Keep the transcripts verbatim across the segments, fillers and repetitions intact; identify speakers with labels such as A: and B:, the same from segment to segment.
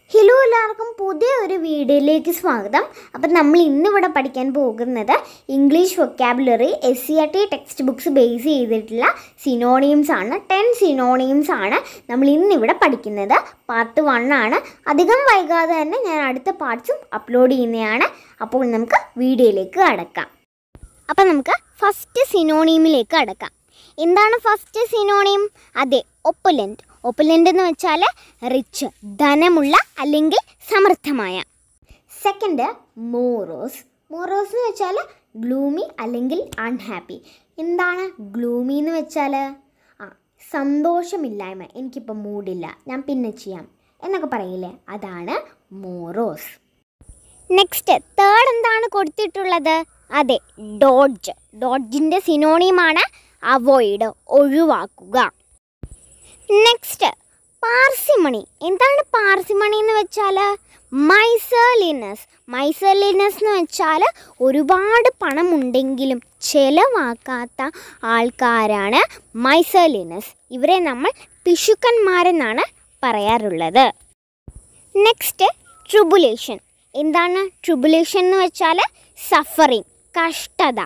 A: Hello എല്ലാവർക്കും പുതിയ ഒരു വീഡിയോയിലേക്ക് സ്വാഗതം. അപ്പോൾ നമ്മൾ ഇന്നിവിടെ പഠിക്കാൻ പോകുന്നത് English vocabulary S C R T text books base ചെയ്തിട്ടുള്ള സിനോണിംസ് ആണ്. ടെൻ സിനോണിംസ് ആണ് നമ്മൾ ഇന്നിവിടെ പഠിക്കുന്നത്. പാർട്ട് വൺ ആണ്. അധികം വൈകാതെ തന്നെ ഞാൻ അടുത്ത പാർട്സും അപ്ലോഡ് ചെയ്യുന്നതാണ്. അപ്പോൾ നമുക്ക് വീഡിയോയിലേക്ക് കടക്കാം. അപ്പോൾ നമുക്ക് ഫസ്റ്റ് സിനോണിമിലേക്ക് കടക്കാം. എന്താണ് ഫസ്റ്റ് സിനോണിം? അതെ, ഒപ്പുലൻ്റ്. ഒപ്പുലൻ്റ് എന്ന് വെച്ചാൽ റിച്ച്, ധനമുള്ള അല്ലെങ്കിൽ സമൃദ്ധമായ. സെക്കൻഡ് മോറോസ്. മോറോസ് എന്ന് വെച്ചാൽ ഗ്ലൂമി അല്ലെങ്കിൽ അൺഹാപ്പി. എന്താണ് ഗ്ലൂമി എന്ന് വെച്ചാൽ? ആ സന്തോഷമില്ലായ്മ, എനിക്കിപ്പോൾ മൂഡില്ല, ഞാൻ പിന്നെ ചെയ്യാം എന്നൊക്കെ പറയില്ലേ, അതാണ് മോറോസ്. നെക്സ്റ്റ് തേർഡ് എന്താണ് കൊടുത്തിട്ടുള്ളത്? അതെ, ഡോഡ്ജ്. ഡോഡ്ജിൻ്റെ സിനോണിമാണ് അവോയ്ഡ്, ഒഴിവാക്കുക. Next parsimony. എന്താണ് പാർസിമണി എന്ന് വെച്ചാൽ? മൈസർലിനസ്. മൈസർലിനസ് എന്ന് വെച്ചാൽ ഒരുപാട് പണമുണ്ടെങ്കിലും ചിലവാക്കാത്ത ആൾക്കാരാണ് മൈസർലിനസ്. ഇവരെ നമ്മൾ പിശുക്കന്മാരെന്നാണ് പറയാറുള്ളത്. Next tribulation. എന്താണ് ട്രിബുലേഷൻ എന്ന് വെച്ചാൽ? സഫറിങ്, കഷ്ടത.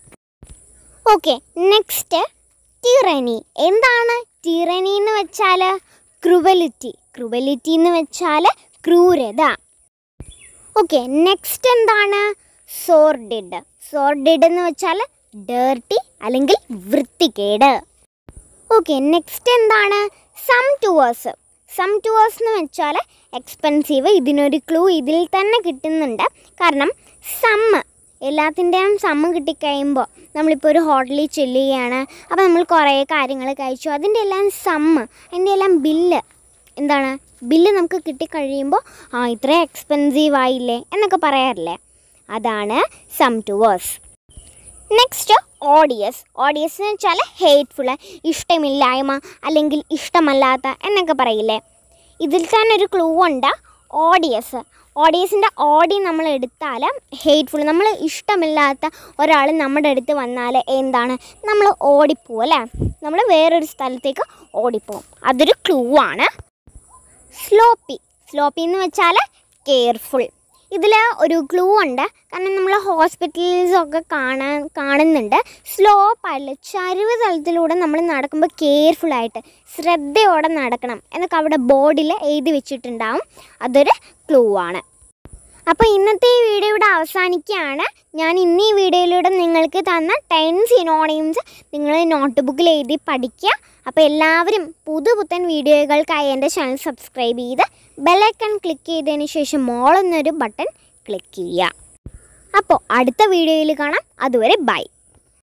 A: Okay, next tyranny. എന്താണ് ടിറനി എന്ന് വെച്ചാൽ? ക്രൂവലിറ്റി. ക്രൂവലിറ്റി എന്ന് വെച്ചാൽ ക്രൂരത. ഓക്കെ, നെക്സ്റ്റ് എന്താണ്? സോർഡിഡ്. സോർഡിഡ് എന്ന് വെച്ചാൽ ഡേർട്ടി അല്ലെങ്കിൽ വൃത്തികേട്. ഓക്കെ, നെക്സ്റ്റ് എന്താണ്? സംറ്റുവേഴ്സ്. സംറ്റുവേഴ്സ് എന്ന് വെച്ചാൽ എക്സ്പെൻസീവ്. ഇതിനൊരു ക്ലൂ ഇതിൽ തന്നെ കിട്ടുന്നുണ്ട്. കാരണം സമ്മ്, എല്ലാത്തിൻ്റെയും സമ്മ് കിട്ടിക്കഴിയുമ്പോൾ നമ്മളിപ്പോൾ ഒരു ഹോട്ടലിൽ ചെല്ലുകയാണ്. അപ്പോൾ നമ്മൾ കുറേ കാര്യങ്ങൾ കഴിച്ചു, അതിൻ്റെ എല്ലാം സമ്മ്, അതിൻ്റെ എല്ലാം ബില്ല്, എന്താണ് ബില്ല് നമുക്ക് കിട്ടിക്കഴിയുമ്പോൾ ആ ഇത്രയും എക്സ്പെൻസീവ് ആയില്ലേ എന്നൊക്കെ പറയാറില്ലേ, അതാണ് സംറ്റുവേഴ്സ്. Next odious. ഓഡിയസ് എന്ന് വെച്ചാൽ ഹേറ്റ്ഫുൾ, ഇഷ്ടമില്ലായ്മ അല്ലെങ്കിൽ ഇഷ്ടമല്ലാത്ത എന്നൊക്കെ പറയില്ലേ. ഇതിൽ തന്നെ ഒരു ക്ലൂ ഉണ്ട്. ഓഡിയസ്, ഓഡിയസിൻ്റെ ഓഡി നമ്മൾ എടുത്താൽ ഹേറ്റ്ഫുൾ, നമ്മൾ ഇഷ്ടമില്ലാത്ത ഒരാൾ നമ്മുടെ അടുത്ത് വന്നാൽ എന്താണ്, നമ്മൾ ഓടിപ്പോവും അല്ലേ, നമ്മൾ വേറൊരു സ്ഥലത്തേക്ക് ഓടിപ്പോവും. അതൊരു ക്ലൂ ആണ്. സ്ലോപ്പി. സ്ലോപ്പി എന്ന് വെച്ചാൽ കെയർഫുൾ. ഇതിൽ ഒരു ക്ലൂ ഉണ്ട്. കാരണം നമ്മൾ ഹോസ്പിറ്റൽസൊക്കെ കാണാൻ കാണുന്നുണ്ട് സ്ലോപ്പായിട്ടുള്ള ചരിവ് തലത്തിലൂടെ നമ്മൾ നടക്കുമ്പോൾ കെയർഫുള്ളായിട്ട് ശ്രദ്ധയോടെ നടക്കണം എന്നൊക്കെ അവിടെ ബോർഡിൽ എഴുതി വെച്ചിട്ടുണ്ടാവും. അതൊരു ക്ലൂ ആണ്. അപ്പോൾ ഇന്നത്തെ ഈ വീഡിയോ ഇവിടെ അവസാനിക്കുകയാണ്. ഞാൻ ഇന്ന് ഈ വീഡിയോയിലൂടെ നിങ്ങൾക്ക് തന്ന ടെൻ സിനോണിംസ് നിങ്ങൾ നോട്ട് ബുക്കിൽ എഴുതി പഠിക്കുക. അപ്പോൾ എല്ലാവരും പുതുപുത്തൻ വീഡിയോകൾക്കായി എൻ്റെ ചാനൽ സബ്സ്ക്രൈബ് ചെയ്ത് ബെല്ലൈക്കൺ ക്ലിക്ക് ചെയ്തതിന് ശേഷം മോൾ എന്നൊരു ബട്ടൺ ക്ലിക്ക് ചെയ്യുക. അപ്പോൾ അടുത്ത വീഡിയോയിൽ കാണാം. അതുവരെ ബൈ.